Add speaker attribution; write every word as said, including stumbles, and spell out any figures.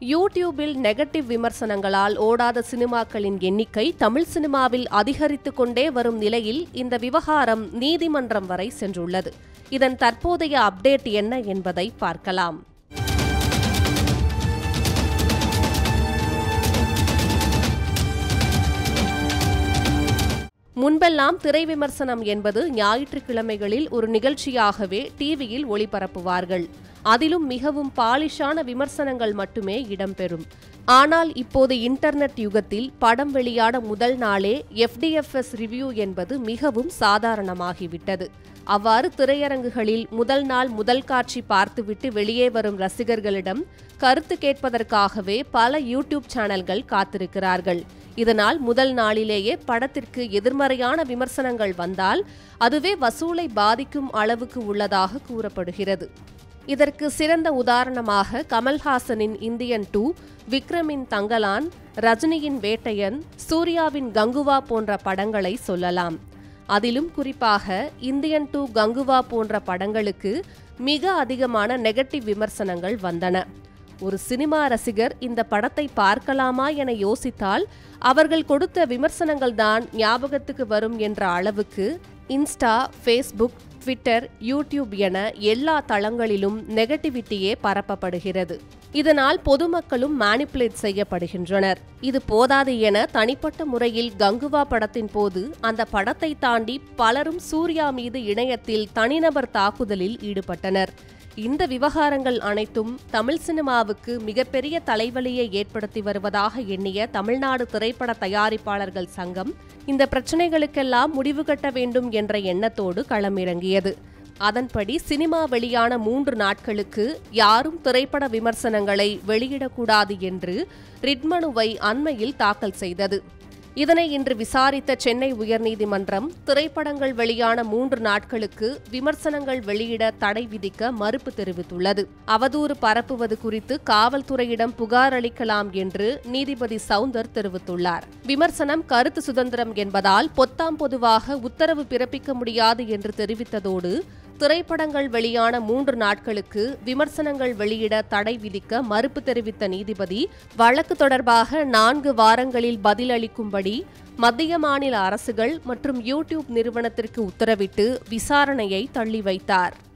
Speaker 1: யூடியூபில் நெகட்டிவ் விமர்சனங்களால் ஓடாத சினிமாக்களின் எண்ணிக்கை தமிழ் சினிமாவில் அதிகரித்துக் கொண்டே வரும் நிலையில் இந்த விவகாரம் நீதிமன்றம் வரை சென்றுள்ளது. இதன் தற்போதைய அப்டேட் என்ன என்பதை பார்க்கலாம். முன்பெல்லாம் திரை விமர்சனம் என்பது ஞாயிற்றுக்கிழமைகளில் ஒரு நிகழ்ச்சியாகவே டிவியில் ஒளிபரப்புவார்கள். அதிலும் மிகவும் பாலிஷான விமர்சனங்கள் மட்டுமே இடம்பெறும். ஆனால் இப்போது இன்டர்நெட் யுகத்தில் படம் வெளியான முதல் நாளே F D F S review என்பது மிகவும் சாதாரணமாகிவிட்டது. அவ்வாறு திரையரங்குகளில் முதல் நாள் முதல் காட்சி பார்த்துவிட்டு வெளியே வரும் ரசிகர்களிடம் கருத்து கேட்பதற்காகவே பல யூடியூப் சேனல்கள் காத்திருக்கிறார்கள். இதனால் முதல் நாளிலேயே படத்திற்கு எதிர்மறையான விமர்சனங்கள் வந்தால் அதுவே வசூலை பாதிக்கும் அளவுக்கு உள்ளதாக கூறப்படுகிறது. இதற்கு சிறந்த உதாரணமாக கமல்ஹாசனின் இந்தியன் டூ, விக்ரமின் தங்கலான், ரஜினியின் வேட்டையன், சூர்யாவின் கங்குவா போன்ற படங்களை சொல்லலாம். அதிலும் குறிப்பாக இந்தியன் டூ, கங்குவா போன்ற படங்களுக்கு மிக அதிகமான நெகட்டிவ் விமர்சனங்கள் வந்தன. ஒரு சினிமா ரசிகர் இந்த படத்தை பார்க்கலாமா என யோசித்தால் அவர்கள் கொடுத்த விமர்சனங்கள்தான் ஞாபகத்துக்கு வரும் என்ற அளவுக்கு இன்ஸ்டா, ஃபேஸ்புக், ட்விட்டர், யூடியூப் என எல்லா தளங்களிலும் நெகட்டிவிட்டியே பரப்பப்படுகிறது. இதனால் பொதுமக்களும் மேனிப்புலேட் செய்யப்படுகின்றனர். இது போதாது என தனிப்பட்ட முறையில் கங்குவா படத்தின் போது அந்த படத்தை தாண்டி பலரும் சூர்யா மீது இணையத்தில் தனிநபர் தாக்குதலில் ஈடுபட்டனர். இந்த விவகாரங்கள் அனைத்தும் தமிழ் சினிமாவுக்கு மிகப்பெரிய தலைவலியை ஏற்படுத்தி வருவதாக எண்ணிய தமிழ்நாடு திரைப்பட தயாரிப்பாளர்கள் சங்கம் இந்த பிரச்சினைகளுக்கெல்லாம் முடிவு கட்ட வேண்டும் என்ற எண்ணத்தோடு களமிறங்கியது. அதன்படி சினிமா வெளியான மூன்று நாட்களுக்கு யாரும் திரைப்பட விமர்சனங்களை வெளியிடக்கூடாது என்று ரிட் மனுவை அண்மையில் தாக்கல் செய்தது. இதனை இன்று விசாரித்த சென்னை உயர்நீதிமன்றம் திரைப்படங்கள் வெளியான மூன்று நாட்களுக்கு விமர்சனங்கள் வெளியிட தடை விதிக்க மறுப்பு தெரிவித்துள்ளது. அவதூறு பரப்புவது குறித்து காவல்துறையிடம் புகார் அளிக்கலாம் என்று நீதிபதி சவுந்தர் தெரிவித்துள்ளார். விமர்சனம் கருத்து சுதந்திரம் என்பதால் பொத்தாம் பொதுவாக உத்தரவு பிறப்பிக்க முடியாது என்று தெரிவித்ததோடு திரைப்படங்கள் வெளியான மூன்று நாட்களுக்கு விமர்சனங்கள் வெளியிட தடை விதிக்க மறுப்பு தெரிவித்த நீதிபதி வழக்கு தொடர்பாக நான்கு வாரங்களில் பதிலளிக்கும்படி மத்திய மாநில அரசுகள் மற்றும் யூடியூப் நிறுவனத்திற்கு உத்தரவிட்டு விசாரணையை தள்ளி வைத்தார்.